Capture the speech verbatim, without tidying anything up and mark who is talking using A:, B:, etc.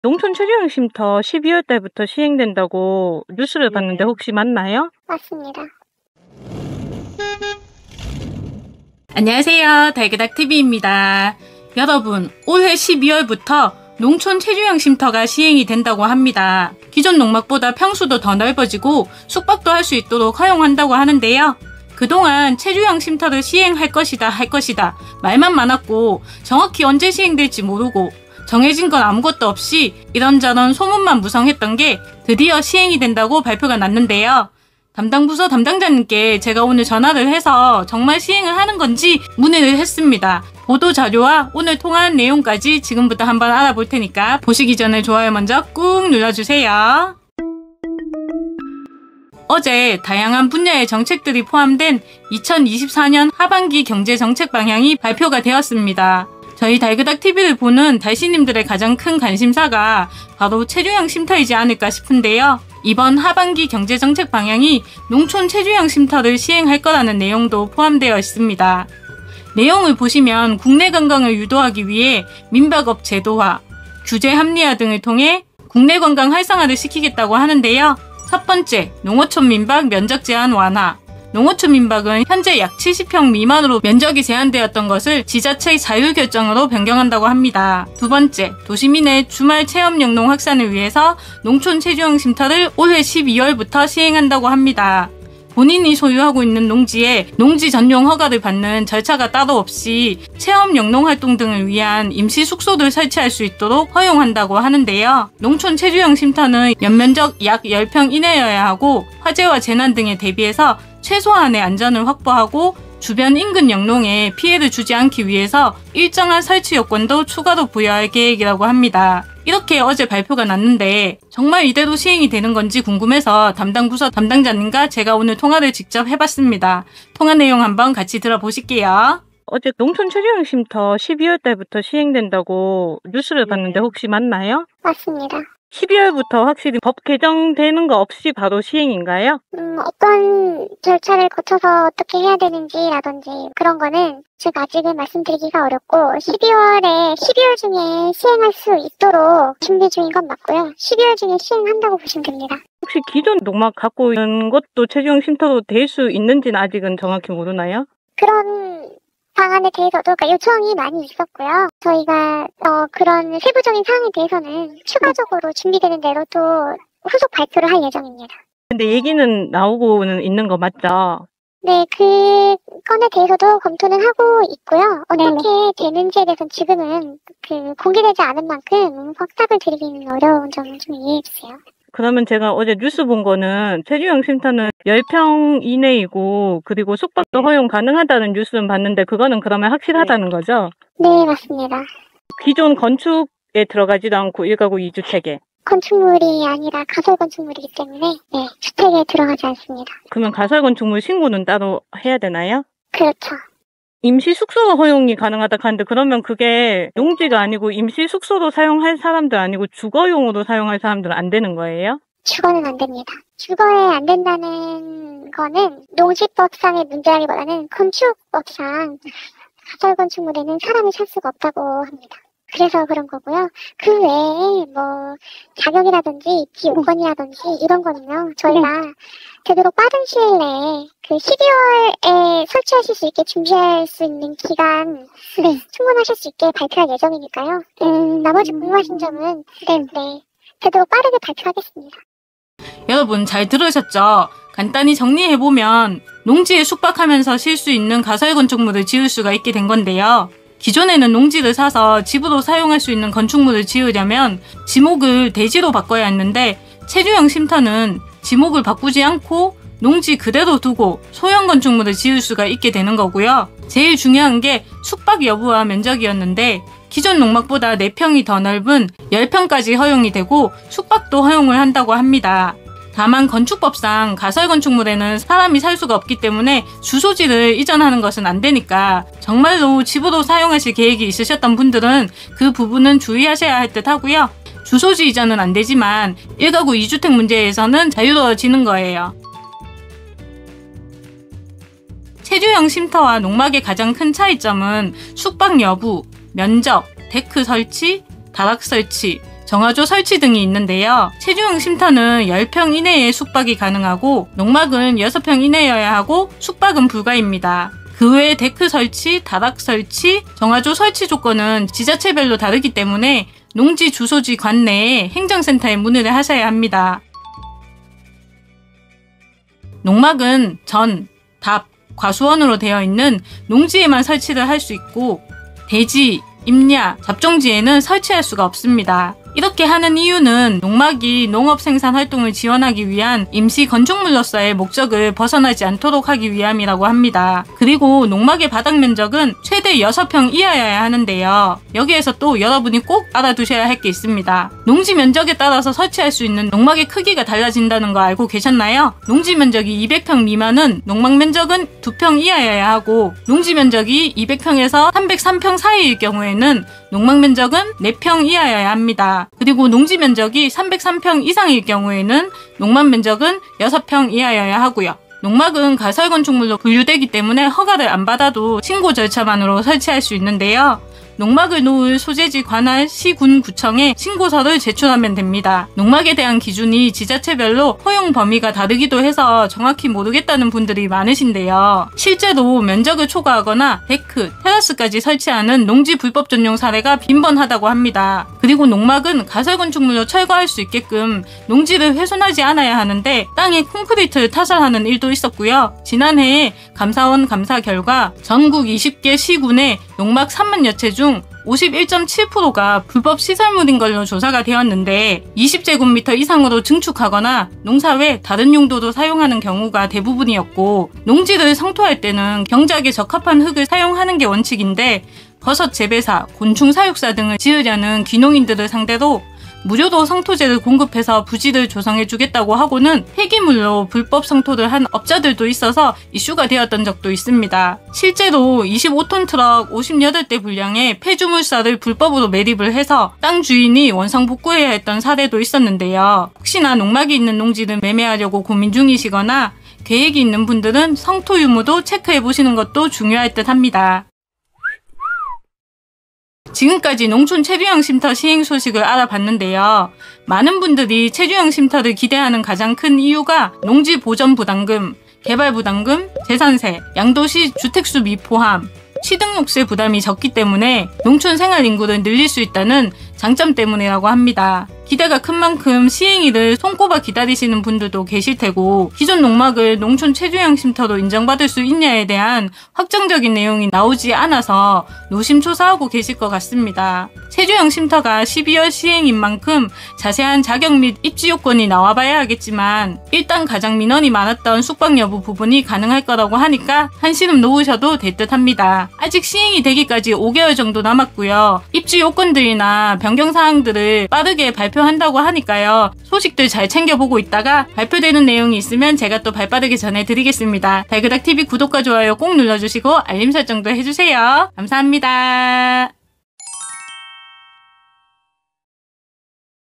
A: 농촌 체류형 쉼터 십이월 달부터 시행된다고 뉴스를
B: 네.
A: 봤는데 혹시 맞나요?
B: 맞습니다.
C: 안녕하세요. 달그닥티비입니다. 여러분, 올해 십이월부터 농촌 체류형 쉼터가 시행이 된다고 합니다. 기존 농막보다 평수도 더 넓어지고 숙박도 할 수 있도록 허용한다고 하는데요. 그동안 체류형 쉼터를 시행할 것이다 할 것이다 말만 많았고 정확히 언제 시행될지 모르고 정해진 건 아무것도 없이 이런저런 소문만 무성했던 게 드디어 시행이 된다고 발표가 났는데요. 담당 부서 담당자님께 제가 오늘 전화를 해서 정말 시행을 하는 건지 문의를 했습니다. 보도 자료와 오늘 통화한 내용까지 지금부터 한번 알아볼 테니까 보시기 전에 좋아요 먼저 꾹 눌러주세요. 어제 다양한 분야의 정책들이 포함된 이천이십사 년 하반기 경제정책 방향이 발표가 되었습니다. 저희 달그닥티비를 보는 달씨님들의 가장 큰 관심사가 바로 체류형 쉼터이지 않을까 싶은데요. 이번 하반기 경제정책 방향이 농촌 체류형 쉼터를 시행할 거라는 내용도 포함되어 있습니다. 내용을 보시면 국내 관광을 유도하기 위해 민박업 제도화, 규제 합리화 등을 통해 국내 관광 활성화를 시키겠다고 하는데요. 첫 번째, 농어촌 민박 면적 제한 완화. 농어촌 민박은 현재 약 칠십 평 미만으로 면적이 제한되었던 것을 지자체의 자율결정으로 변경한다고 합니다. 두 번째, 도시민의 주말 체험 영농 확산을 위해서 농촌 체류형 쉼터를 올해 십이월부터 시행한다고 합니다. 본인이 소유하고 있는 농지에 농지 전용 허가를 받는 절차가 따로 없이 체험 영농 활동 등을 위한 임시 숙소를 설치할 수 있도록 허용한다고 하는데요. 농촌 체류형 쉼터는 연면적 약 십 평 이내여야 하고 화재와 재난 등에 대비해서 최소한의 안전을 확보하고 주변 인근 영농에 피해를 주지 않기 위해서 일정한 설치 요건도 추가로 부여할 계획이라고 합니다. 이렇게 어제 발표가 났는데 정말 이대로 시행이 되는 건지 궁금해서 담당 부서 담당자님과 제가 오늘 통화를 직접 해봤습니다. 통화 내용 한번 같이 들어보실게요.
A: 어제 농촌 체류형 쉼터 십이월 달부터 시행된다고 뉴스를
B: 네.
A: 봤는데 혹시 맞나요?
B: 맞습니다.
A: 십이월부터 확실히 법 개정되는 거 없이 바로 시행인가요?
B: 음, 어떤 절차를 거쳐서 어떻게 해야 되는지라든지 그런 거는 제가 아직은 말씀드리기가 어렵고 십이월에 십이월 중에 시행할 수 있도록 준비 중인 건 맞고요. 십이월 중에 시행한다고 보시면 됩니다.
A: 혹시 기존 농막 갖고 있는 것도 체류형 쉼터로 될 수 있는지는 아직은 정확히 모르나요?
B: 그런 방안에 대해서도 그러니까 요청이 많이 있었고요. 저희가 어, 그런 세부적인 사항에 대해서는 추가적으로 준비되는 대로 또 후속 발표를 할 예정입니다.
A: 근데 얘기는 나오고는 있는 거 맞죠?
B: 네, 그 건에 대해서도 검토는 하고 있고요. 어떻게 되는지에 대해서는 지금은 그 공개되지 않은 만큼 확답을 드리기는 어려운 점을 좀 이해해 주세요.
A: 그러면 제가 어제 뉴스 본 거는 체류형 쉼터는 십 평 이내이고 그리고 숙박도 허용 가능하다는 뉴스는 봤는데 그거는 그러면 확실하다는 거죠?
B: 네, 맞습니다.
A: 기존 건축에 들어가지도 않고 일가구 이주택에.
B: 건축물이 아니라 가설 건축물이기 때문에 네, 주택에 들어가지 않습니다.
A: 그러면 가설 건축물 신고는 따로 해야 되나요?
B: 그렇죠.
A: 임시 숙소 허용이 가능하다 하는데 그러면 그게 농지가 아니고 임시 숙소로 사용할 사람들 아니고 주거용으로 사용할 사람들은 안 되는 거예요?
B: 주거는 안 됩니다. 주거에 안 된다는 거는 농지법상의 문제라기보다는 건축법상 가설 건축물에는 사람을 살 수가 없다고 합니다. 그래서 그런 거고요. 그 외에 뭐 자격이라든지 기요건이라든지 이런 거는요. 저희가 되도록 빠른 시일 내에 그 십이월에 설치하실 수 있게 준비할 수 있는 기간 네, 충분하실 수 있게 발표할 예정이니까요. 음, 나머지 궁금하신 점은 네, 네, 되도록 빠르게 발표하겠습니다.
C: 여러분 잘 들으셨죠? 간단히 정리해보면 농지에 숙박하면서 쉴 수 있는 가설 건축물을 지을 수가 있게 된 건데요. 기존에는 농지를 사서 집으로 사용할 수 있는 건축물을 지으려면 지목을 대지로 바꿔야 했는데 체류형 쉼터는 지목을 바꾸지 않고 농지 그대로 두고 소형 건축물을 지을 수가 있게 되는 거고요. 제일 중요한 게 숙박 여부와 면적이었는데 기존 농막보다 네 평이 더 넓은 십 평까지 허용이 되고 숙박도 허용을 한다고 합니다. 다만 건축법상 가설 건축물에는 사람이 살 수가 없기 때문에 주소지를 이전하는 것은 안 되니까 정말로 집으로 사용하실 계획이 있으셨던 분들은 그 부분은 주의하셔야 할 듯 하고요. 주소지 이전은 안 되지만 일가구 이주택 문제에서는 자유로워지는 거예요. 체류형 쉼터와 농막의 가장 큰 차이점은 숙박 여부, 면적, 데크 설치, 다락 설치, 정화조 설치 등이 있는데요. 체류형 쉼터는 십 평 이내에 숙박이 가능하고 농막은 여섯 평 이내여야 하고 숙박은 불가입니다. 그 외에 데크 설치, 다락 설치, 정화조 설치 조건은 지자체별로 다르기 때문에 농지 주소지 관내에 행정센터에 문의를 하셔야 합니다. 농막은 전, 답, 과수원으로 되어 있는 농지에만 설치를 할 수 있고 대지, 임야, 잡종지에는 설치할 수가 없습니다. 이렇게 하는 이유는 농막이 농업 생산 활동을 지원하기 위한 임시 건축물로서의 목적을 벗어나지 않도록 하기 위함이라고 합니다. 그리고 농막의 바닥 면적은 최대 여섯 평 이하여야 하는데요. 여기에서 또 여러분이 꼭 알아두셔야 할 게 있습니다. 농지 면적에 따라서 설치할 수 있는 농막의 크기가 달라진다는 거 알고 계셨나요? 농지 면적이 이백 평 미만은 농막 면적은 두 평 이하여야 하고 농지 면적이 이백 평에서 삼백삼 평 사이일 경우에는 농막 면적은 네 평 이하여야 합니다. 그리고 농지 면적이 삼백삼 평 이상일 경우에는 농막 면적은 여섯 평 이하여야 하고요. 농막은 가설 건축물로 분류되기 때문에 허가를 안 받아도 신고 절차만으로 설치할 수 있는데요. 농막을 놓을 소재지 관할 시군 구청에 신고서를 제출하면 됩니다. 농막에 대한 기준이 지자체별로 허용 범위가 다르기도 해서 정확히 모르겠다는 분들이 많으신데요. 실제로 면적을 초과하거나 데크, 테라스까지 설치하는 농지 불법 전용 사례가 빈번하다고 합니다. 그리고 농막은 가설 건축물로 철거할 수 있게끔 농지를 훼손하지 않아야 하는데 땅에 콘크리트를 타설하는 일도 있었고요. 지난해에 감사원 감사 결과 전국 이십 개 시군의 농막 삼만여 채 중 오십일 점 칠 퍼센트가 불법 시설물인 걸로 조사가 되었는데 이십 제곱미터 이상으로 증축하거나 농사 외 다른 용도로 사용하는 경우가 대부분이었고 농지를 성토할 때는 경작에 적합한 흙을 사용하는 게 원칙인데 버섯 재배사, 곤충 사육사 등을 지으려는 귀농인들을 상대로 무료로 성토제를 공급해서 부지를 조성해주겠다고 하고는 폐기물로 불법 성토를 한 업자들도 있어서 이슈가 되었던 적도 있습니다. 실제로 이십오 톤 트럭 오십팔 대 분량의 폐주물살을 불법으로 매립을 해서 땅 주인이 원상복구해야 했던 사례도 있었는데요. 혹시나 농막이 있는 농지를 매매하려고 고민 중이시거나 계획이 있는 분들은 성토 유무도 체크해보시는 것도 중요할 듯 합니다. 지금까지 농촌 체류형 쉼터 시행 소식을 알아봤는데요. 많은 분들이 체류형 쉼터를 기대하는 가장 큰 이유가 농지 보전 부담금, 개발 부담금, 재산세, 양도시 주택수 미포함, 취등록세 부담이 적기 때문에 농촌 생활 인구를 늘릴 수 있다는 장점 때문이라고 합니다. 기대가 큰 만큼 시행일을 손꼽아 기다리시는 분들도 계실 테고 기존 농막을 농촌 체류형 쉼터로 인정받을 수 있냐에 대한 확정적인 내용이 나오지 않아서 노심초사하고 계실 것 같습니다. 체류형 쉼터가 십이월 시행인 만큼 자세한 자격 및 입지 요건이 나와봐야 하겠지만 일단 가장 민원이 많았던 숙박 여부 부분이 가능할 거라고 하니까 한시름 놓으셔도 될 듯 합니다. 아직 시행이 되기까지 오 개월 정도 남았고요. 입지 요건들이나 변경사항들을 빠르게 발표한다고 하니까요. 소식들 잘 챙겨보고 있다가 발표되는 내용이 있으면 제가 또 발빠르게 전해드리겠습니다. 달그닥티비 구독과 좋아요 꼭 눌러주시고 알림 설정도 해주세요. 감사합니다.